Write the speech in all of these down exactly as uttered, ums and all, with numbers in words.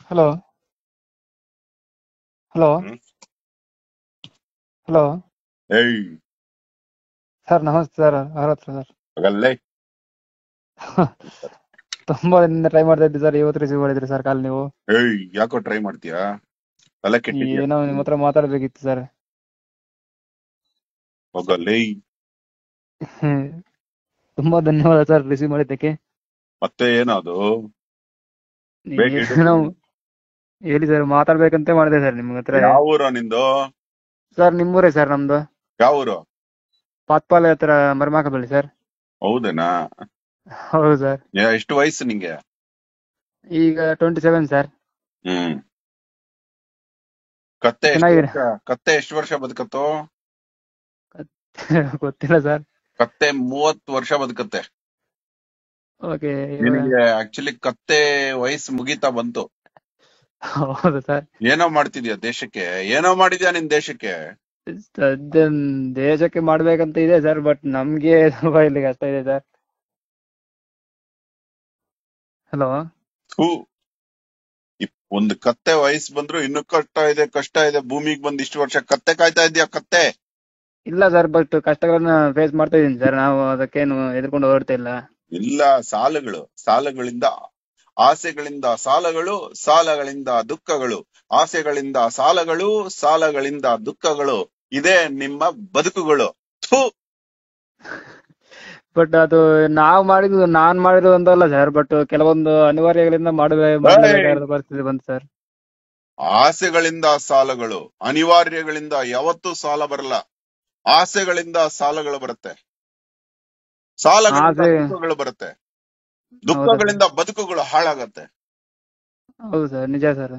Hello hello hmm hello ಏಯ್ sir ನಮಸ್ತೆ sir ahoratra sir. ಹಾಗಲ್ಲೇ ತುಂಬಾ ದಿನದಿಂದ ಟ್ರೈ ಮಾಡ್ತಾ ಇದ್ದೆ ಸರ್, ಇವತ್ತು ರಿಸೀವ್ ಮಾಡಿದ್ರಿ ಸರ್ ಕಾಲ್ ನೀವು. ಏಯ್ ಯಾಕೋ ಟ್ರೈ ಮಾಡ್ತೀಯಾ? ತಲೆ ಕೆಟ್ಟಿದ್ಯಾ? ಏನೋ ನಿಮ್ಮ ಹತ್ರ ಮಾತಾಡ್ಬೇಕಿತ್ತು ಸರ್. ಹೋಗಲ್ಲೇ ಹ್ಮ್. ತುಂಬಾ ಧನ್ಯವಾದ ಸರ್ ರಿಸೀವ್ ಮಾಡಿದ್ದಕ್ಕೆ. ಮತ್ತೆ ಏನದು ಬೇಗ ಇಡು. ಏನೋ ಹೇಳಿ ಸರ್, ಮಾತಾಡ್ಬೇಕಂತ ಮಾಡಿದೆ ಸರ್ ನಿಮ್ಗೆ ಹತ್ರ. ಯಾವ ಊರ ನಿಂದು? ಸರ್ ನಿಮ್ಮೂರೇ ಸರ್ ನಮ್ದು, ಯಾವ ಊರು? ಪಾತ್ಪಾಲೆ ಹತ್ರ ಮರ್ಮಾಕಬಳ್ಳಿ ಸರ್. ಹೌದೇನಾ? ಹೌದು ಸರ್. ಯಾ- ಎಷ್ಟು ವಯಸ್ಸು ನಿಂಗೆ? ಈಗ ಟ್ವೆಂಟಿ ಸೆವೆನ್ ಸರ್. ಹ್ಮ್ ಕತ್ತೆ ಎಷ್ಟು ಚೆನ್ನಾಗಿದೆ. ವರ್ಷ ಕತ್ತೆ ಎಷ್ಟು ವರ್ಷ ಬದುಕತ್ತೋ? ಗೊತ್ತಿಲ್ಲ ಸರ್. ಕತ್ತೆ ಮೂವತ್ತು ವರ್ಷ ಬದುಕತ್ತೆ. ಓಕೆ. ನಿನಗೆ ಆಕ್ಚುಲಿ ಕತ್ತೆ ವಯಸ್ಸು ಮುಗೀತಾ ಬಂತು. ಹೌದು ಸರ್. ಏನೋ ಮಾಡ್ತಿದ್ಯಾ ದೇಶಕ್ಕೆ? ಏನೋ ಮಾಡಿದ್ಯಾ ನಿನ್ ದೇಶಕ್ಕೆ? ಸದ್ಯ ದೇಶಕ್ಕೆ ಮಾಡ್ಬೇಕಂತ ಇದೆ ಸರ್, ಬಟ್ ನಮ್ಗೆ ಸ್ವಲ್ಪ ಇಲ್ಲಿ ಕಷ್ಟ ಇದೆ ಸರ್. ಹಲೋ ಥೂ, ಇಪ್- ಒಂದು ಕತ್ತೆ ವಯಸ್ಸು ಬಂದ್ರು ಇನ್ನು ಕಷ್ಟ ಇದೆ ಕಷ್ಟ ಇದೆ. ಭೂಮಿಗೆ ಬಂದ್ ಇಷ್ಟು ವರ್ಷ ಕತ್ತೆ ಕಾಯ್ತಾ ಇದ್ಯಾ? ಕತ್ತೆ ಇಲ್ಲ ಸರ್, ಬಟ್ ಕಷ್ಟಗಳನ್ನ ಫೇಸ್ ಮಾಡ್ತಾ ಇದೀನಿ ಸರ್. ನಾವು ಅದಕ್ಕೇನು ಎದ್ಕೊಂಡು ಹೊರಡ್ತಾ ಇಲ್ಲ. ಇಲ್ಲ. ಸಾಲಗಳು ಸಾಲಗಳಿಂದ ಆಸೆಗಳಿಂದ ಸಾಲಗಳು, ಸಾಲಗಳಿಂದ ದುಃಖಗಳು, ಆಸೆಗಳಿಂದ ಸಾಲಗಳು, ಸಾಲಗಳಿಂದ ದುಃಖಗಳು. ಇದೇ ನಿಮ್ಮ ಬದುಕುಗಳು. ಥೂ. ಬಟ್ ಅದು ನಾವ್ ಮಾಡಿದ್ದು ನಾನ್ ಮಾಡಿದ್ದು ಅಂತಲ್ಲ ಸರ್, ಬಟ್ ಕೆಲವೊಂದು ಅನಿವಾರ್ಯಗಳಿಂದ ಮಾಡಬೇ ಮಾಡ್ಲೇಬೇಕಾದ ಪರಿಸ್ಥಿತಿ ಬಂತು ಸರ್. ಆಸೆಗಳಿಂದ ಸಾಲಗಳು, ಅನಿವಾರ್ಯಗಳಿಂದ ಯಾವತ್ತೂ ಸಾಲ ಬರಲ್ಲ. ಆಸೆಗಳಿಂದ ಸಾಲಗಳು ಬರುತ್ತೆ, ಸಾಲಗಳಿಂದ ಆಸೆ. ದುಃಖಗಳು ಬರುತ್ತೆ, ಹೌದಾ ಸರ್? ದುಃಖಗಳಿಂದ ಬದುಕುಗಳು ಹಾಳಾಗತ್ತೆ. ಹೌದು ಸರ್, ನಿಜ ಸರ್.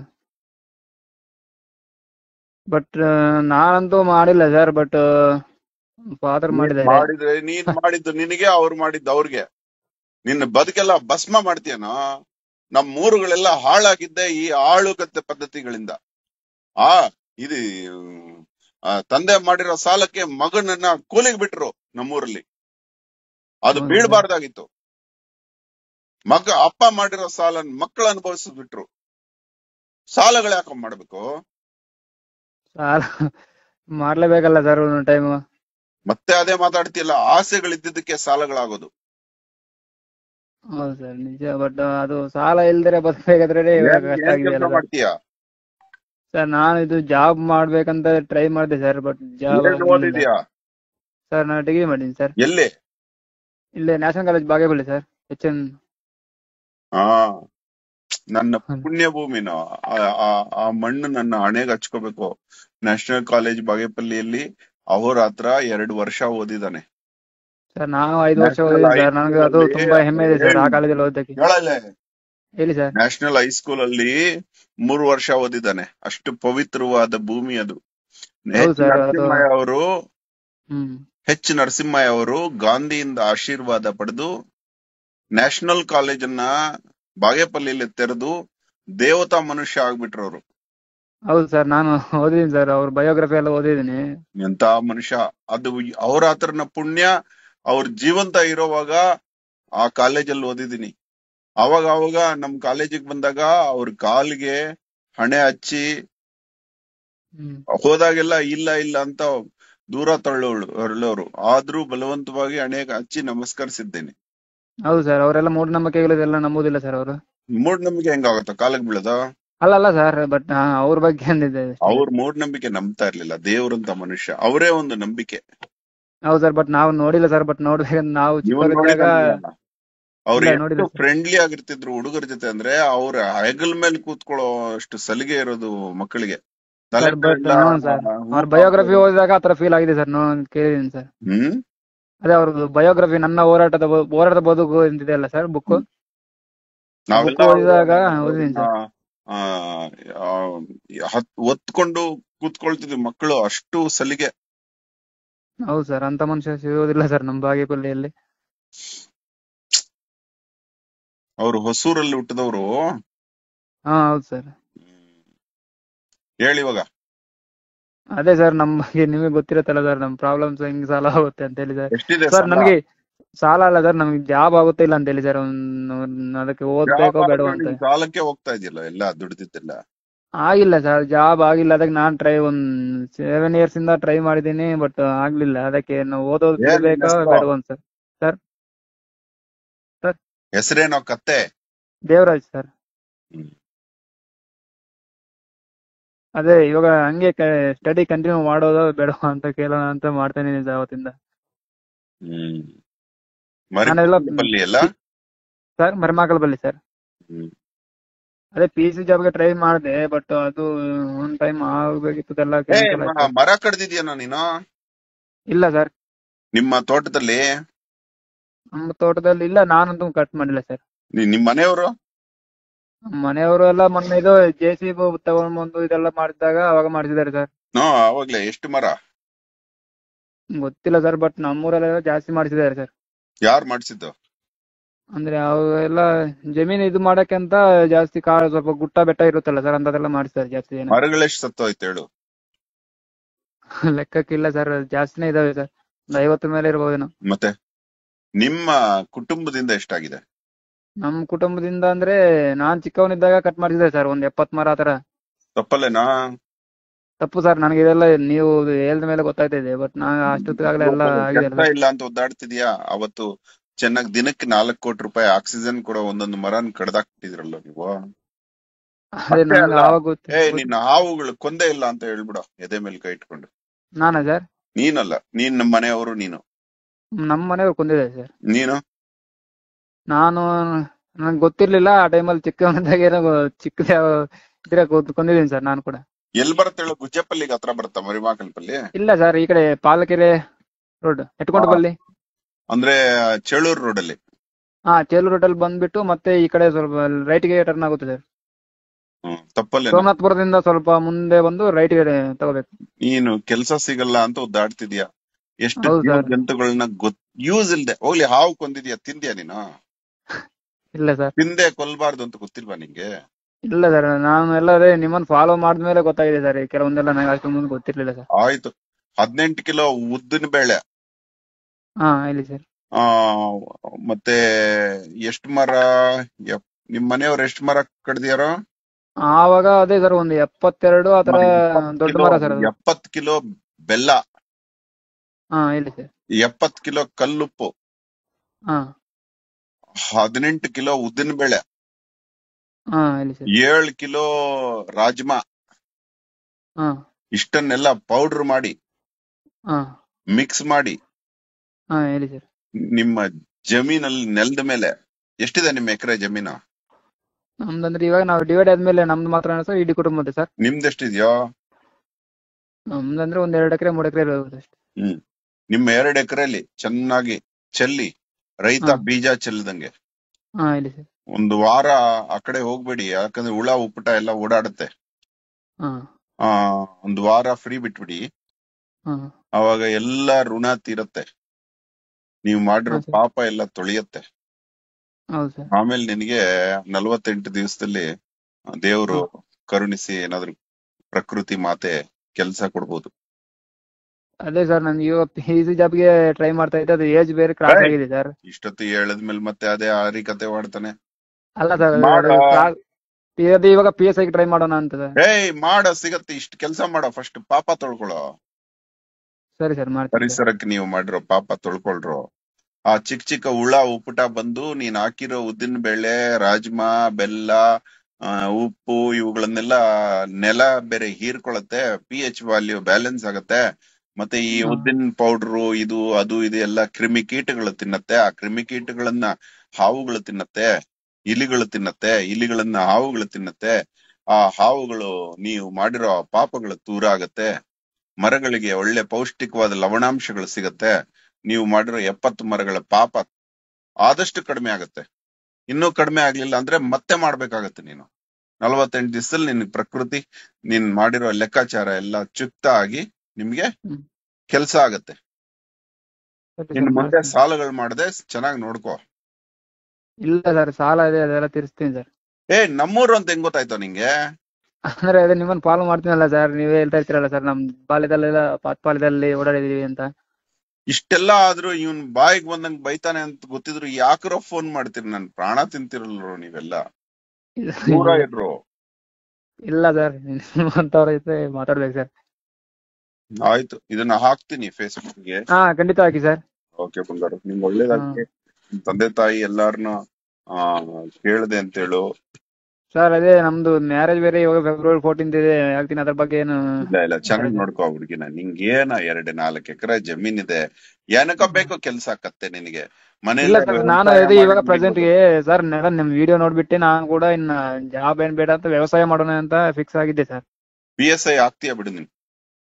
ಬಟ್ ನಾನಂತೂ ಮಾಡಿಲ್ಲ ಸರ್, ಬಟ್ ಫಾದರ್ ನೀನ್ ಮಾಡಿದ್ದಾರೆ. ಮಾಡಿದ್ರೆ ನೀನ್ ಮಾಡಿದ್ದು ನಿನಗೆ, ಅವ್ರು ಮಾಡಿದ್ದು ಅವ್ರಿಗೆ. ನಿನ್ನ ಬದುಕೆಲ್ಲ ಭಸ್ಮ ಮಾಡ್ತೀಯನೋ? ನಮ್ ಊರುಗಳೆಲ್ಲ ಹಾಳಾಗಿದ್ದೆ ಈ ಆಳುಗತ್ತೆ ಪದ್ಧತಿಗಳಿಂದ. ಆ ಇದು ಆ, ತಂದೆ ಮಾಡಿರೋ ಸಾಲಕ್ಕೆ ಮಗನನ್ನ ಕೂಲಿಗೆ ಬಿಟ್ರು ನಮ್ಮೂರಲ್ಲಿ. ಅದು ಹೌದು ಸರ್. ಬೀಳ್ಬಾರ್ದಾಗಿತ್ತು. ಮಗ ಅಪ್ಪ ಮಾಡಿರೋ ಸಾಲ ಮಕ್ಕಳು ಅನುಭವಿಸ್ಬಿಟ್ರು. ಸಾಲಗಳು ಯಾಕೆ ಮಾಡ್ಬೇಕು? ಸಾಲ ಮಾಡ್ಲೇಬೇಕಲ್ಲ ಸರ್ ಒಂದೊಂದು ಟೈಮ್. ಮತ್ತೆ ಅದೇ ಮಾತಾಡ್ತಿಯಲ್ಲ, ಆಸೆಗಳಿದ್ದಕ್ಕೆ ಸಾಲಗಳಾಗೋದು. ಹೌದು ಸರ್, ನಿಜ. ಬಟ್ ಅದು ಸಾಲ ಇಲ್ದಿರ ಬದುಕಬೇಕಾದ್ರೆ ಇವಾಗ ಏನ್ ಕಷ್ಟ ಏನ್ ಆಗಿದೆ ಕೆಲಸ ಅಲ್ಲ ಸರ್. ಮಾಡ್ತೀಯ? ಸರ್ ನಾನು ಇದು ಜಾಬ್ ಮಾಡ್ಬೇಕಂತ ಟ್ರೈ ಮಾಡಿದೆ ಸರ್, ಬಟ್ ಜಾಬ್ ಏನ್ ಆಗ್ಲಿಲ್ಲ. ಓದಿದ್ಯಾ? ಸರ್ ನಾನು ಡಿಗ್ರಿ ಮಾಡಿದ್ದೀನಿ ಸರ್, ಎಲ್ಲಿ? ಇಲ್ಲೇ national college Bagepalli sir, H N. ಹಾ, ನನ್ನ ಪುಣ್ಯ ಭೂಮಿನ ಆ- ಆ- ಆ ಮಣ್ಣು ನನ್ನ ಹಣೆಗೆ ಹಚ್ಕೋಬೇಕು. ನ್ಯಾಷನಲ್ ಕಾಲೇಜ್ ಬಾಗೇಪಲ್ಲಿಯಲ್ಲಿ ಅಹೋರಾತ್ರ ಎರಡು ವರ್ಷ ಓದಿದಾನೆ. ಸರ್ ನಾವು ಐದು ವರ್ಷ ನ್ಯಾಷನಲ್ ಓದಿದ್ದೀನಿ ಸರ್, ನನಗೆ ಅದು ಹೈಸ್ಕೂಲ್ ತುಂಬಾ ಹೆಮ್ಮೆ ಇದೆ ಸರ್ ಆ ಅಲ್ಲಿ ಕಾಲೇಜಲ್ಲಿ ಓದಕ್ಕೆ. ಹೇಳಲ್ಲ, ಹೇಳಿ ಸರ್. ನ್ಯಾಷನಲ್ ಹೈಸ್ಕೂಲ್ ಅಲ್ಲಿ ಮೂರು ವರ್ಷ ಓದಿದ್ದಾನೆ. ಅಷ್ಟು ಪವಿತ್ರವಾದ ಭೂಮಿ ಅದು. ಹೌದು ಎಚ್ ಸರ್. ಅದು ನರಸಿಂಹಯ್ಯ ಅವರು ಹ್ಮ್ ಎಚ್ ನರಸಿಂಹಯ್ಯ ಅವರು ಗಾಂಧಿಯಿಂದ ಆಶೀರ್ವಾದ ಪಡೆದು ನ್ಯಾಷನಲ್ ಕಾಲೇಜನ್ನ ಬಾಗೇಪಲ್ಲಿಯಲ್ಲಿ ತೆರೆದು ದೇವತಾ ಮನುಷ್ಯ ಆಗ್ಬಿಟ್ರು ಅವರು. ಹೌದು ಸರ್, ನಾನು ಓದಿದ್ದೀನಿ ಸರ್, ಅವ್ರ ಬಯೋಗ್ರಫಿ ಎಲ್ಲ ಓದಿದ್ದೀನಿ. ಎಂತ ಮನುಷ್ಯ ಅದು! ಅವ್ರ ಹತ್ರನ ಪುಣ್ಯ. ಅವ್ರ ಜೀವಂತ ಇರೋವಾಗ ಆ ಕಾಲೇಜಲ್ಲಿ ಓದಿದೀನಿ. ಅವಾಗ ಅವಾಗ ನಮ್ ಕಾಲೇಜಿಗೆ ಬಂದಾಗ ಅವ್ರ ಕಾಲ್ಗೆ ಹಣೆ ಹಚ್ಚಿ ಹ್ಮ್ ಹೋದಾಗೆಲ್ಲ ಇಲ್ಲ ಇಲ್ಲ ಅಂತ ದೂರ ತಳ್ಳೋಳು ಹೊರಳೋರು. ಆದ್ರೂ ಬಲವಂತವಾಗಿ ಹಣೆಗೆ ಹಚ್ಚಿ ನಮಸ್ಕರಿಸಿದ್ದೇನೆ. ಹೌದು ಸರ್, ಅವರೆಲ್ಲ ಮೂಢನಂಬಿಕೆಗಳೆಲ್ಲ ನಂಬುದಿಲ್ಲ ಸರ್ ಅವರು. ಮೂಢನಂಬಿಕೆ ಹೆಂಗಾಗತ್ತ ಕಾಲಕ್ ಬೀಳದ? ಅಲ್ಲ ಅಲ್ಲ ಸರ್, ಬಟ್ ಅವ್ರ ಬಗ್ಗೆ ಅಂದಿದ್ದೆ ಅಷ್ಟೇ. ಅವ್ರ ಮೂಢನಂಬಿಕೆ ನಂಬ್ತಾ ಇರ್ಲಿಲ್ಲ. ದೇವ್ರಂತ ಮನುಷ್ಯ ಅವರೇ ಒಂದು ನಂಬಿಕೆ. ಹೌದು ಸರ್, ಬಟ್ ನಾವು ನೋಡಿಲ್ಲ ಸರ್, ಬಟ್ ನೋಡ್ಬೇಕಂತ ನಾವು ಇವನ್ ಚಿಕ್ಕವರಿದ್ದಾಗ. ನೋಡಿಲ್ಲ. ಅವ್ರು ಇಲ್ಲ, ಎಷ್ಟು ನೋಡಿಲ್ಲ ಸರ್. ಫ್ರೆಂಡ್ಲಿ ಆಗಿರ್ತಿದ್ರು ಹುಡುಗರ ಜೊತೆ ಅಂದ್ರೆ, ಅವ್ರ ಹೆಗಲ್ ಮೇಲೆ ಕೂತ್ಕೊಳ್ಳೋ ಅಷ್ಟು ಸಲಿಗೆ ಇರೋದು ಮಕ್ಕಳಿಗೆ. ತಲೆ ಸರ್ ಬಟ್ ಮೇಲೆಲ್ಲ ಹ್ಞೂ ಸರ್, ಹೂ ಅವ್ರ ಬಯೋಗ್ರಫಿ ಹಾಕೋರು. ಓದಿದಾಗ ಆತರ ಫೀಲ್ ಆಗಿದೆ ಸರ್, ನಾನು ಕೇಳಿದ್ದೀನಿ ಸರ್. ಹ್ಮ್ ಅದೇ ಅವ್ರದ್ದು ಬಯೋಗ್ರಫಿ, ನನ್ನ ಹೋರಾಟದ ಬ- ಹೋರಾಟದ ಬದುಕು ಅಂತಿದೆ ಅಲ್ಲ ಸರ್, ಬುಕ್. ಆ ಬುಕ್ ನಾವೆಲ್ಲ ಓದಿದಾಗ ಓದಿದ್ದೀನಿ ಅವ್ರನ್ನ ಸರ್. ಆ ಆ, ಹತ್ ಒತ್ಕೊಂಡು ಕೂತ್ಕೊಳ್ತಿದ್ವಿ ಮಕ್ಕಳು, ಅಷ್ಟು ಸಲಿಗೆ. ಹೌದು ಸರ್, ಅಂತ ಮನುಷ್ಯ ಸಿಗೋದಿಲ್ಲ ಸರ್ ನಮ್ಮ ಬಾಗೇಪಲ್ಲಿಯಲ್ಲಿ. ಅವ್ರು ಹೊಸೂರಲ್ಲಿ ಹುಟ್ಟಿದವರು. ಹಾ ಹೌದು ಸರ್. ಹೇಳಿ ಇವಾಗ. ಅದೇ ಸರ್, ನಮ್ಮ ಬಗ್ಗೆ ನಿಮಗೆ ಗೊತ್ತಿರುತ್ತಲ್ಲ ಸರ್, ನಮ್ ಪ್ರಾಬ್ಲಮ್ಸ್ ಹೆಂಗ್ ಸಾಲ್ವ್ ಆಗುತ್ತೆ ಅಂತ ಹೇಳಿ ಸರ್. ಎಷ್ಟಿದೆ ಸರ್ ಸಾಲ? ನನಗೆ ಸಾಲ ಅಲ್ಲ ಸರ್, ನಮ್ಗೆ ಜಾಬ್ ಆಗುತ್ತೆ ಇಲ್ಲ ಅಂತ ಹೇಳಿ ಸರ್. ಒಂದ್ ಅದಕ್ಕೆ ಜಾಬ್ ಓದ್ಬೇಕೋ ಬೇಡವೋ ಆದ್ರೆ ಅಂತ. ನೀನ್ ಸಾಲಕ್ಕೆ ಹೋಗ್ತಾ ಇದೆಯಲ್ಲ ಎಲ್ಲ ದುಡ್ದಿದ್ದೆಲ್ಲ. ಆಗಿಲ್ಲ ಸರ್, ಜಾಬ್ ಆಗಿಲ್ಲ. ಅದಕ್ಕೆ ನಾನ್ ಟ್ರೈ ಒಂದ್ ಸೆವೆನ್ ಇಯರ್ಸ್ ಇಂದ ಟ್ರೈ ಮಾಡಿದೀನಿ, ಬಟ್ ಆಗ್ಲಿಲ್ಲ. ಅದಕ್ಕೆ ನಾವು ಓದೋದು ಏನ್ ನಿನ್ ಬಿಡ್ಬೇಕಾ ಹೆಸರು? ಬೇಡವೋ ಅಂತ ಸರ್. ಸರ್ ಸರ್ ಹೆಸರೇನೋ ಕತ್ತೆ. ದೇವರಾಜ್ ಸರ್. ಹ್ಮ್. ಅದೇ ಇವಾಗ ಹಂಗೆ ಸ್ಟಡಿ ಕಂಟಿನ್ಯೂ ಮಾಡೋದು ಬೇಡವಾ ಅಂತ ಕೇಳೋಣ ಅಂತ ಮಾಡ್ತೇನೆ ಸರ್ ಅವತ್ತಿಂದ. ಹ್ಮ್ ನಾನೆಲ್ಲ ಮರಿಪಲ್ಲಿ ಎಲ್ಲ. ಸರ್ ಮರಿಮಾಕಲ್ ಬಲ್ಲಿ ಸರ್. ಹ್ಮ್. ಅದೇ ಪಿ ಸಿ ಜಾಬ್ಗೆ ಟ್ರೈ ಮಾಡಿದೆ, ಬಟ್ ಅದು ಒಂದ್ ಟೈಮ್ ಆಗ್ಬೇಕಿತ್ತದೆಲ್ಲ ಏ ಕ್ಯಾನ್ಸಲ್ ಮ- ಆಯ್ತು. ಮರ ಕಡ್ದಿದ್ಯಾನೋ ನೀನು ಇಲ್ಲ ಸರ್, ನಿಮ್ಮ ತೋಟದಲ್ಲಿ? ನಮ್ಮ ತೋಟದಲ್ಲಿ ಇಲ್ಲ, ನಾನಂತೂ ಕಟ್ ಮಾಡಿಲ್ಲ ಸರ್. ನೀ- ನಿಮ್ ಮನೆಯವರು? ಮನೆಯವರು ಎಲ್ಲ ಮೊನ್ನೆ ಇದು ಜೆ ಸಿ ಬಿ ತಗೊಂಡ್ ಬಂದು ಇದೆಲ್ಲ ಮಾಡಿದಾಗ ಅವಾಗ ಮಾಡಿಸಿದ್ದಾರೆ ಸರ್. ಹಾ ಅವಾಗ್ಲೇ ಎಷ್ಟು ಮರ? ಗೊತ್ತಿಲ್ಲ ಸರ್, ಬಟ್ ನಮ್ಮೂರಲ್ಲೆಲ್ಲ ಜಾಸ್ತಿ ಮಾಡಿಸಿದ್ದಾರೆ ಸರ್. ಯಾರು ಮಾಡ್ಸಿದ್ದು? ಅಂದ್ರೆ ಅವೆಲ್ಲ ಜಮೀನು ಇದು ಮಾಡಕ್ಕೆ ಅಂತ ಜಾಸ್ತಿ ಕಾಡು ಸ್ವಲ್ಪ ಗುಟ್ಟ ಬೆಟ್ಟ ಇರುತ್ತಲ್ಲ ಸರ್, ಅಂತದೆಲ್ಲ ಮಾಡಿಸ್ತಾರೆ ಜಾಸ್ತಿ ಜನ. ಮರಗಳೆಷ್ಟು ಸತ್ತೋಯ್ತು ಹೇಳು? ಲೆಕ್ಕಕ್ಕಿಲ್ಲ ಸರ್, ಜಾಸ್ತಿನೇ ಇದಾವೆ ಸರ್, ಒಂದು ಐವತ್ತು ಮೇಲೆ ಇರ್ಬೋದೇನೋ. ಮತ್ತೆ ನಿಮ್ಮ ಕುಟುಂಬದಿಂದ ಎಷ್ಟಾಗಿದೆ? ನಮ್ ಕುಟುಂಬದಿಂದ ಅಂದ್ರೆ ನಾನ್ ಚಿಕ್ಕವನಿದ್ದಾಗ ಕಟ್ ಮಾಡಿಸಿದೆ ಸರ್, ಒಂದ್ ಎಪ್ಪತ್ ಮರ ಆತರ. ತಪ್ಪಲ್ಲೇನಾ? ತಪ್ಪು ಸರ್, ನನಗೆ ಇದೆಲ್ಲ ನೀವು ಹೇಳ್ದ ಮೇಲೆ ಗೊತ್ತಾಯ್ತಾ ಇದೆ, ಬಟ್ ನಾ ಅಷ್ಟೊತ್ತಿಗಾಗ್ಲೇ ಎಲ್ಲ ಆಗಿದೆ ಕೆಲಸ ಸರ್. ಇಲ್ಲ ಅಂತ ಒದ್ದಾಡ್ತಿದ್ಯಾ? ಅವತ್ತು ಚೆನ್ನಾಗಿ ದಿನಕ್ಕೆ ನಾಲ್ಕು ಕೋಟಿ ರೂಪಾಯಿ ಆಕ್ಸಿಜನ್ ಕೊಡೋ ಒಂದೊಂದು ಮರನ್ ಕಡ್ದಾಕ್ಬಿಟ್ಟಿದ್ರಲ್ಲ ನೀವು. ಅದೇ ಅಷ್ಟೇ ನಂಗೆ ಅಲ್ಲ, ಆವಾಗ ಗೊತ್ತು ಏ ಗೊತ್ತು- ನಿನ್ನ ಹಾವುಗಳು ಕೊಂದೇ ಇಲ್ಲ ಅಂತ ಹೇಳ್ಬಿಡ ಎದೆ ಮೇಲೆ ಕೈ ಇಟ್ಕೊಂಡು. ನಾನಾ ಸರ್? ನೀನಲ್ಲ, ನೀನ್ ನಮ್ಮ ಮನೆಯವರು. ನೀನು ನಮ್ಮ ಮನೆಯವ್ರು ಕೊಂದಿದೆ ಸರ್. ನೀನು ನಾನು ನಂಗೆ ಗೊತ್ತಿರ್ಲಿಲ್ಲ ಆ ಟೈಮಲ್ಲಿ, ಚಿಕ್ಕವನಿದ್ದಾಗ ಏನೋ ಗೊ- ಚಿಕ್ಕ ಇದ್ರೆ ಕೊಂದಿದ್ದೀನಿ ಸರ್ ನಾನು ಕೂಡ. ಎಲ್ಲಿ ಬರುತ್ತೆ ಹೇಳು? ಗುಜ್ಜಪಲ್ಲಿಗೆ ಹತ್ರ ಬರುತ್ತಾ ಮರಿಮಾಕಲ್ಪಲ್ಲಿ? ಇಲ್ಲ ಸರ್, ಈ ಕಡೆ ಪಾಲಕೆರೆ ರೋಡ್ ಎಟ್ಕೊಂಡು ಬಲ್ಲಿ. ಅಂದ್ರೆ ಚೇಳೂರು ರೋಡ್ ಅಲ್ಲಿ. ಹಾ, ಚೇಲೂರು ರೋಡ್ ಅಲ್ಲಿ ಬಂದ್ಬಿಟ್ಟು ಮತ್ತೆ ಈ ಕಡೆ ಸ್ವಲ್ಪ ರೈಟ್ ಗೆ ಟರ್ನ್ ಆಗುತ್ತೆ ಸರ್. ಹ್ಮ್ ತಪ್ಪಲ್ಲೇನೋ? ಸೋಮನಾಥ್ಪುರದಿಂದ ಸ್ವಲ್ಪ ಮುಂದೆ ಬಂದು ರೈಟ್ ಗೆ ತಗೋಬೇಕು. ನೀನು ಕೆಲ್ಸ ಸಿಗಲ್ಲ ಅಂತ ಒದ್ದಾಡ್ತಿದ್ಯಾ. ಎಷ್ಟು ಹೌದು ಜೀವ ಸರ್. ಜಂತುಗಳನ್ನ ಗೊತ್ ಯೂಸ್ ಇಲ್ದೆ ಹೋಗ್ಲಿ ಹಾವು ಕೊಂದಿದ್ಯಾ, ತಿಂದ್ಯಾ ನೀನು? ಇಲ್ಲ ಸರ್, ತಿಂದೆ ಕೊಲ್ಬಾರ್ದು ಅಂತ ಗೊತ್ತಿಲ್ವಾ ನಿಂಗೆ? ಇಲ್ಲ ಸರ್, ನಾನು ಎಲ್ಲ ಅದೇ ನಿಮ್ಮನ್ನ ಫಾಲೋ ಮಾಡಿದ್ಮೇಲೆ ಗೊತ್ತಾಗಿದೆ ಸರ್, ಕೆಲವೊಂದೆಲ್ಲ ನನಗೆ ಅಷ್ಟೊಂದು ಮುಂದೆ ಗೊತ್ತಿರ್ಲಿಲ್ಲ ಸರ್. ಆಯ್ತು. ಹದಿನೆಂಟು ಕಿಲೋ ಉದ್ದಿನ ಬೇಳೆ, ಹಾ ಹೇಳಿ ಸರ್. ಆ ಮತ್ತೆ ಎಷ್ಟು ಮರ? ಎಪ್- ನಿಮ್ ಮನೆಯವ್ರು ಎಷ್ಟು ಮರ ಕಡ್ದಿಯಾರೋ? ಆವಾಗ ಅದೇ ಸರ್, ಒಂದು ಎಪ್ಪತ್ತೆರಡು ಆತರ ದೊಡ್ಡ ಕಿಲೋ ಮರ ಸರ್ ಅದು. ಎಪ್ಪತ್ ಕಿಲೋ ಬೆಲ್ಲ, ಹಾ ಹೇಳಿ ಸರ್. ಎಪ್ಪತ್ ಕಿಲೋ ಕಲ್ಲುಪ್ಪು, ಹಾ ಹದಿನೆಂಟು ಕಿಲೋ ಉದ್ದಿನ ಬೇಳೆ, ಹಾ ಹೇಳಿ ಸರ್. ಏಳು ಕಿಲೋ ರಾಜ್ಮಾ, ಹಾ ಇಷ್ಟನ್ನೆಲ್ಲ ಪೌಡರ್ ಮಾಡಿ ಹಾ ಮಿಕ್ಸ್ ಮಾಡಿ ಹಾ ಹೇಳಿ ಸರ್. ನಿಮ್ಮ ಜಮೀನಲ್ಲಿ ನೆಲದ ಮೇಲೆ, ಎಷ್ಟಿದೆ ನಿಮ್ಮ ಎಕರೆ ಜಮೀನು? ನಮ್ದಂದ್ರೆ ಇವಾಗ ನಾವು ಡಿವೈಡ್ ಆದ್ಮೇಲೆ ನಮ್ದು ಮಾತ್ರ ಸರ್, ಇಡೀ ಕುಟುಂಬದ ಸರ್. ನಿಮ್ದೆಷ್ಟಿದ್ಯೋ? ನಮ್ದಂದ್ರೆ ಒಂದ್ ಎರಡು ಎಕರೆ ಮೂರ್ ಎಕರೆ ಇರೋದು ಅಷ್ಟೇ. ಹ್ಮ್ ನಿಮ್ಮ ಎರಡು ಎಕರೆಯಲ್ಲಿ ಚೆನ್ನಾಗಿ ಚೆಲ್ಲಿ, ರೈತ ಹಾ ಬೀಜ ಚೆಲ್ಲದಂಗೆ ಹಾ ಹೇಳಿ ಸರ್. ಒಂದು ವಾರ ಆ ಕಡೆ ಹೋಗ್ಬೇಡಿ, ಯಾಕಂದ್ರೆ ಹುಳ ಉಪ್ಪಟ ಎಲ್ಲ ಓಡಾಡುತ್ತೆ. ಹಾ ಆ ಒಂದು ವಾರ ಫ್ರೀ ಬಿಟ್ಬಿಡಿ, ಹಾ ಅವಾಗ ಎಲ್ಲ ಋಣ ತೀರತ್ತೆ, ನೀವು ಮಾಡಿರೋ ಹಾ ಸರ್. ಪಾಪ ಎಲ್ಲ ತೊಳಿಯತ್ತೆ. ಹೌದು ಸರ್. ಆಮೇಲೆ ನಿನಗೆ ನಲ್ವತ್ತೆಂಟು ದಿವಸದಲ್ಲಿ ದೇವರು ಹಾ ಕರುಣಿಸಿ ಏನಾದ್ರು ಪ್ರಕೃತಿ ಮಾತೆ ಕೆಲಸ ಕೊಡ್ಬೋದು. ಅದೇ ಸರ್, ನಾನು ಇವಾಗ ಪಿ ಸಿ ಜಾಬ್ಗೆ ಟ್ರೈ ಮಾಡ್ತಾ ಇದ್ದೆ, ಅದು ಏಜ್ ಬೇರೆ ಕ್ರಾಸ್ ಏಯ್! ಆಗಿದೆ ಸರ್. ಇಷ್ಟೊತ್ತು ಹೇಳದ್ಮೇಲೆ ಮತ್ತೆ ಅದೇ ಆರಿ ಕತೆ ಮಾಡ್ತಾನೆ. ಅಲ್ಲ ಸರ್, ಅದು ಮಾಡೋ ಕ್ರಾಸ್ ಅದು ಇವಾಗ ಪಿ ಎಸ್ ಐ ಟ್ರೈ ಮಾಡೋಣ ಅಂತ ಸರ್. ಏಯ್ ಮಾಡೋ ಸಿಗತ್ತೆ, ಇಷ್ಟು ಕೆಲಸ ಮಾಡೋ, ಫಸ್ಟ್ ಪಾಪ ತೊಳ್ಕೊಳ್ಳೋ. ಸರಿ ಸರ್, ಮಾಡ್ತೀನಿ ಸರ್. ಪರಿಸರಕ್ಕೆ ನೀವು ಮಾಡಿರೋ ಪಾಪ ತೊಳ್ಕೊಳ್ರೋ. ಆ ಚಿಕ್ಕ ಚಿಕ್ಕ ಹುಳ ಉಪ್ಪುಟ ಬಂದು ನೀನ್ ಹಾಕಿರೋ ಉದ್ದಿನ ಬೇಳೆ, ರಾಜ್ಮಾ, ಬೆಲ್ಲ, ಆ, ಉಪ್ಪು ಇವುಗಳನ್ನೆಲ್ಲ ನೆಲ ಬೇರೆ ಹೀರ್ಕೊಳತ್ತೆ, ಪಿ ಎಚ್ ವ್ಯಾಲ್ಯೂ ಬ್ಯಾಲೆನ್ಸ್ ಆಗತ್ತೆ. ಮತ್ತೆ ಈ ಹಾ ಉದ್ದಿನ ಪೌಡ್ರು ಇದು ಅದು ಇದು ಎಲ್ಲ ಕ್ರಿಮಿಕೀಟಗಳು ತಿನ್ನತ್ತೆ. ಆ ಕ್ರಿಮಿಕೀಟಗಳನ್ನ ಹಾವುಗಳು ತಿನ್ನತ್ತೆ, ಇಲಿಗಳು ತಿನ್ನತ್ತೆ, ಇಲಿಗಳನ್ನ ಹಾವುಗಳು ತಿನ್ನತ್ತೆ. ಆ ಹಾವುಗಳು ನೀವು ಮಾಡಿರೋ ಪಾಪಗಳು ದೂರ ಆಗತ್ತೆ, ಮರಗಳಿಗೆ ಒಳ್ಳೆ ಪೌಷ್ಟಿಕವಾದ ಲವಣಾಂಶಗಳು ಸಿಗತ್ತೆ, ನೀವು ಮಾಡಿರೋ ಎಪ್ಪತ್ತು ಮರಗಳ ಪಾಪ ಆದಷ್ಟು ಕಡಿಮೆ ಆಗತ್ತೆ. ಇನ್ನೂ ಕಡಿಮೆ ಆಗ್ಲಿಲ್ಲ ಅಂದ್ರೆ ಮತ್ತೆ ಮಾಡ್ಬೇಕಾಗತ್ತೆ. ನೀನು ನಲವತ್ತೆಂಟು ದಿವಸದಲ್ಲಿ ನಿನ್ ಪ್ರಕೃತಿ ನೀನ್ ಮಾಡಿರೋ ಲೆಕ್ಕಾಚಾರ ಎಲ್ಲ ಚುಕ್ತ ಆಗಿ ನಿಮ್ಗೆ ಹ್ಮ್ ಕೆಲ್ಸ ಆಗತ್ತೆ. ಸರಿ ಇನ್ ಸರ್, ಮುಂದೆ ಮಾಡ್ತೀನಿ. ಸಾಲಗಳು ಮಾಡದೆ ಚೆನ್ನಾಗಿ ನೋಡ್ಕೋ. ಇಲ್ಲ ಸರ್, ಸಾಲ ಇದೆ, ಅದೆಲ್ಲ ತೀರಿಸ್ತೀನಿ ಸರ್. ಏ ನಮ್ಮೂರು ಅಂತ ಹೆಂಗ್ ಗೊತ್ತಾಯ್ತೋ ನಿಂಗೆ? ಅಂದ್ರೆ ಅದೇ ನಿಮ್ಮನ್ನ ಫಾಲೋ ಮಾಡ್ತೀನಲ್ಲ ಸರ್, ನೀವೇ ಹೇಳ್ತಾ ಇರ್ತೀರಲ್ಲ ಸರ್, ನಮ್ ಬಾಲ್ಯದಲ್ಲೆಲ್ಲ ಪಾತ್ ಪಾಲ್ಯದಲ್ಲಿ ಓಡಾಡಿದೀವಿ ಅಂತ. ಇಷ್ಟೆಲ್ಲ ಆದ್ರೂ ಇವನ್ ಬಾಯಿಗೆ ಬಂದಂಗ್ ಬೈತಾನೆ ಅಂತ ಗೊತ್ತಿದ್ರು ಯಾಕ್ರೋ ಫೋನ್ ಮಾಡ್ತೀರಿ? ನನ್ ಪ್ರಾಣ ತಿಂತಿರಲ್ರೋ ನೀವೆಲ್ಲ. ದೂರ ಇಲ್ಲ ಇರ್ರೋ. ಇಲ್ಲ ಸರ್ ಅಂತವ್ರ ಜೊತೆ ಮಾತಾಡ್ಬೇಕು ಸರ್. ಆಯ್ತು, ಇದನ್ನ ಹಾಕ್ತೀನಿ ಫೇಸ್ಬುಕ್ಗೆ. ಹಾ ಖಂಡಿತ ಹಾಕಿ ಸರ್. ಓಕೆ ಬಂಗಾರು, ನಿಮ್ಗೆ ಹಾ ಒಳ್ಳೇದಾಗ್ಲಿ. ನಿಮ್ ತಂದೆ ತಾಯಿ ಎಲ್ಲಾರ್ನ ಆ ಕೇಳ್ದೆ ಅಂತ ಹೇಳು. ಸರ್ ಅದೇ ನಮ್ದು ಮ್ಯಾರೇಜ್ ಬೇರೆ ಇವಾಗ ಫೆಬ್ರವರಿ ಫೋರ್ಟೀನ್ ಇದೆ, ಹೇಳ್ತೀನಿ ಅದ್ರ ಬಗ್ಗೆ ಏನು. ಇಲ್ಲ ಇಲ್ಲ, ಚೆನ್ನಾಗ್ ಸರ್ ನೋಡ್ಕೋ ಹುಡ್ಗಿನ. ನಿಂಗೇನ ಎರಡ್ ನಾಲ್ಕು ಎಕರೆ ಜಮೀನ್ ಇದೆ, ಏನಕ್ಕ ಬೇಕು ಕೆಲ್ಸ ಆಕತ್ತೆ ನಿನಗೆ. ಇಲ್ಲ ಮನೇಲಿ ಸರ್ ನಾನು ವ್ಯವಸಾಯ ಅದೇ ಮಾಡಿ ಇವಾಗ ಪ್ರೆಸೆಂಟ್ ದುಡಿಬೋದು. ಗೆ ಸರ್ ನಿಮ್ ವಿಡಿಯೋ ನೋಡ್ಬಿಟ್ಟೆ ನಾನು ಕೂಡ ಇನ್ನ ಜಾಬ್ ಏನ್ ಬೇಡ ಅಂತ ವ್ಯವಸಾಯ ಮಾಡೋಣ ಅಂತ ಫಿಕ್ಸ್ ಆಗಿದ್ದೆ ಸರ್. ಪಿ ಎಸ್ ಐ ಆಗ್ತೀಯ ಬಿಡು ನೀನ್.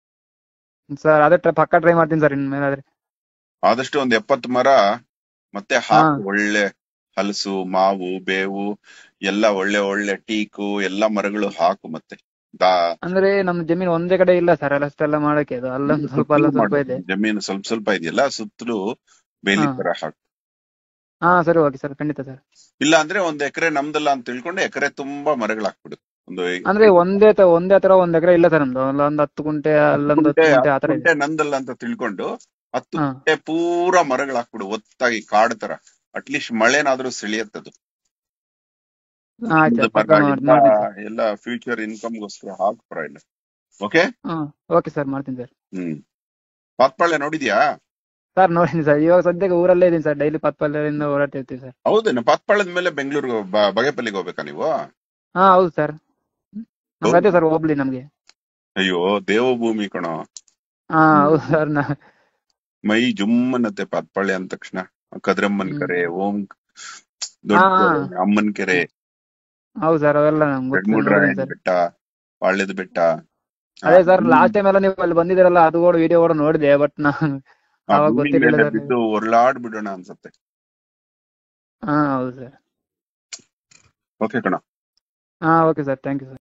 ಸರ್ ಅದೇ ಟ್ರ- ಪಕ್ಕ ಟ್ರೈ ಮಾಡ್ತೀನಿ ಸರ್ ಇನ್ಮೇಲಾದ್ರೆ. ಆದಷ್ಟು ಒಂದ್ ಎಪ್ಪತ್ ಮರ ಮತ್ತೆ ಹಾ ಹಾಕು. ಒಳ್ಳೆ ಹಲಸು, ಮಾವು, ಬೇವು ಎಲ್ಲ ಒಳ್ಳೆ ಒಳ್ಳೆ ಟೀಕು ಎಲ್ಲಾ ಮರಗಳು ಹಾಕು. ಮತ್ತೆ ದಾ ಅಂದ್ರೆ ನಮ್ ಜಮೀನ್ ಒಂದೇ ಕಡೆ ಇಲ್ಲ ಸರ್, ಅಷ್ಟೆಲ್ಲ ಮಾಡಕ್ಕೆ ಅದು ಅಲ್ಲೊಂದ್ ಸ್ವಲ್ಪ ಸುತ್ತಲೂ ಅಲ್ಲೊಂದ್ ಸ್ವಲ್ಪ ಮಾಡು. ಇದೆ. ಜಮೀನು ಸ್ವಲ್ಪ ಸ್ವಲ್ಪ ಇದೆಯಲ್ಲ, ಸುತ್ತಲೂ ಹಾ ಬೇಲಿ ತರ ಹಾಕು. ಹಾ ಸರಿ ಓಕೆ ಸರ್ ಖಂಡಿತ ಸರ್. ಇಲ್ಲ ಅಂದ್ರೆ ಒಂದ್ ಎಕರೆ ನಮ್ದಲ್ಲ ಅಂತ ತಿಳ್ಕೊಂಡು ಎಕರೆ ತುಂಬಾ ಮರಗಳು ಹಾಕ್ಬಿಡು. ಒಂದು ಅಂದ್ರೆ ಐದು ಒಂದೇ ತ ಒಂದೇ ತರ ಒಂದ್ ಎಕರೆ ಇಲ್ಲ ಸರ್ ನಮ್ದು, ಅಲ್ಲೊಂದ್ ಹತ್ತು ಗುಂಟೆ ಹತ್ತು ಅಲ್ಲೊಂದ್ ಗುಂಟೆ ಹತ್ತು ಗುಂಟೆ ಹತ್ತು ಆತರ ಇದೆ. ಗುಂಟೆ ನಂದಲ್ಲ ಅಂತ ತಿಳ್ಕೊಂಡು ಹತ್ತು ಹಾ ಗುಂಟೆ ಪೂರಾ ಮರಗಳು ಹಾಕ್ಬಿಡು, ಒತ್ತಾಗಿ ಕಾಡ್ ತರ. ಅಟ್ಲೀಸ್ಟ್ ಮಳೆನಾದ್ರೂ ಸೆಳೆಯತ್ತದು. ಹಾ ಆಯ್ತು ಗಂಧದ ಸರ್ ಪಕ್ಕ ಮರ ಮಾಡ್- ಎಲ್ಲ ಮಾಡ್ತೀನಿ ಸರ್. ಎಲ್ಲ ಫ್ಯೂಚರ್ ಇನ್ಕಮ್ಗೋಸ್ಕರ ಹಾಕ್ ಇಲ್ಲ. ಓಕೆ. ಹಾ ಓಕೆ ಸರ್ ಮಾಡ್ತೀನಿ ಸರ್. ಹ್ಮ್ ಪಾತ್ಪಾಳ್ಯ ನೋಡಿದ್ಯಾ? ಸರ್ ನೋಡಿದ್ದೀನಿ ಸರ್, ಇವಾಗ ಸದ್ಯಕ್ಕೆ ಊರಲ್ಲೇ ಇದೀನಿ ಸರ್, ಡೈಲಿ ಪತ್ಪಲ್ಯದಿಂದ ಓಡಾಡ್ತಿರ್ತೀವಿ ಸರ್. ಹೌದೇನು? ಪಾತ್ಪಾಳ್ಯದ ಮೇಲೆ ಬೆಂಗಳೂರು ಬಗೆಪಲ್ಲಿಗೆ ಹೋಗ್ಬೇಕಾ ನೀವು? ಹಾ ಹೌದು ಸರ್, ನಮ್ಗೆ ಅದೇ ಹೌದಾ? ಸರ್ ಹೋಗ್ಲಿ ನಮ್ಗೆ. ಅಯ್ಯೋ ದೇವಭೂಮಿ ಕಣೋ. ಹಾ ಹೌದು ಸರ್. ನಾ ಮೈ ಜುಮ್ಮನತ್ತೆ ಪಾತ್ಪಾಳ್ಯ ಅಂದ ತಕ್ಷಣ. ಕದ್ರಮ್ಮನ್ ಹ್ಮ್ ಕೆರೆ, ಓಂ ಹಾ ದೊಡ್ಡ ಹಾ ಕೆರೆ, ಅಮ್ಮನ್ ಕೆರೆ, ಹೌದು ಸರ್, ಅವೆಲ್ಲ ನಮ್ಗೆ ಗೊತ್ತು, ನೋಡಿದೀನಿ ಜಡ್ಮುಡ್ರಾಯನ್ ಸರ್. ಬೆಟ್ಟ, ಪಾಳ್ಯದ ಬೆಟ್ಟ. ಆ ಅದೇ ಸರ್ ಭೂಮಿ ಲಾಸ್ಟ್ ಟೈಮ್ ಎಲ್ಲ ನೀವು ಅಲ್ಲಿ ಬಂದಿದ್ದೀರಲ್ಲ, ಅದು ಕೂಡ ವಿಡಿಯೋ ಕೂಡ ನೋಡಿದೆ, ಬಟ್ ನಾ ಆ ಅವಾಗ ಭೂಮಿ ಗೊತ್ತಿರ್ಲಿಲ್ಲ ಮೇಲೆ ಸರ್. ಬಿದ್ದು ಒರ್ಲಾಡ್ ಬಿಡೋಣ ಅನ್ಸತ್ತೆ. ಹಾ ಹೌದು ಸರ್. ಓಕೆ ಕಣ. ಹಾ okay sir, thank you sir.